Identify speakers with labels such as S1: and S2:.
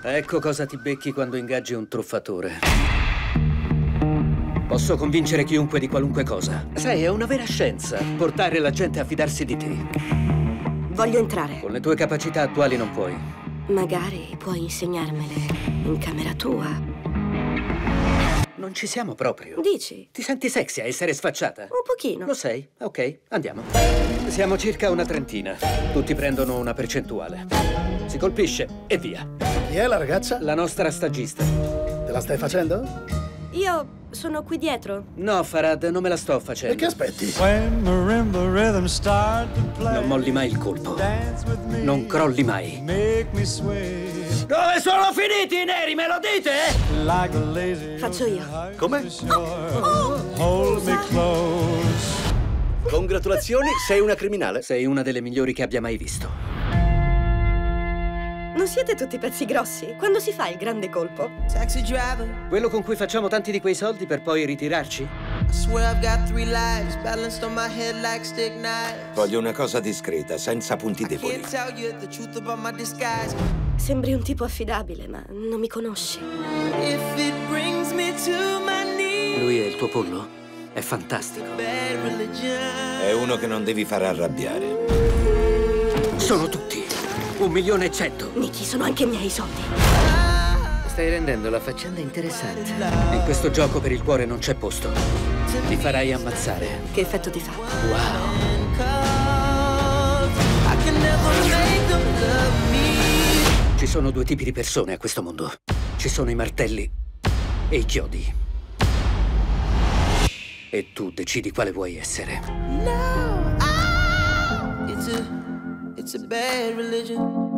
S1: Ecco cosa ti becchi quando ingaggi un truffatore. Posso convincere chiunque di qualunque cosa. Sai, è una vera scienza portare la gente a fidarsi di te.
S2: Voglio entrare.
S1: Con le tue capacità attuali non puoi.
S2: Magari puoi insegnarmele in camera tua.
S1: Non ci siamo proprio.
S2: Dici?
S1: Ti senti sexy a essere sfacciata?
S2: Un pochino.
S1: Lo sei? Ok, andiamo. Siamo circa una trentina. Tutti prendono una percentuale. Si colpisce e via.
S3: Chi è la ragazza?
S1: La nostra stagista.
S3: Te la stai facendo?
S2: Io sono qui dietro.
S1: No, Farad, non me la sto facendo.
S3: E che aspetti?
S1: Non molli mai il colpo. Non crolli mai. Dove sono finiti i neri, me lo dite?
S2: Faccio io.
S3: Come?
S4: Congratulazioni, sei una criminale.
S1: Sei una delle migliori che abbia mai visto.
S2: Non siete tutti pezzi grossi? Quando si fa il grande colpo?
S5: Taxi driver,
S1: Quello con cui facciamo tanti di quei soldi per poi ritirarci?
S5: I swear I've got 3 lives balanced on my head like stick knives.
S6: Voglio una cosa discreta, senza punti
S5: I
S6: deboli.
S5: can't tell you the truth about my disguise.
S2: Sembri un tipo affidabile, ma non mi conosci.
S5: If it brings me to my knees,
S1: Lui è il tuo pollo? È fantastico.
S5: bad religion.
S6: È uno che non devi far arrabbiare.
S1: Sono tutti. 1.100.000.
S2: Nicky, sono anche miei soldi.
S1: Stai rendendo la faccenda interessante. In questo gioco per il cuore non c'è posto. Ti farai ammazzare.
S2: Che effetto ti fa?
S1: Wow.
S5: I can never make them love me.
S1: Ci sono due tipi di persone a questo mondo. Ci sono i martelli e i chiodi. E tu decidi quale vuoi essere.
S5: No, it's a bad religion.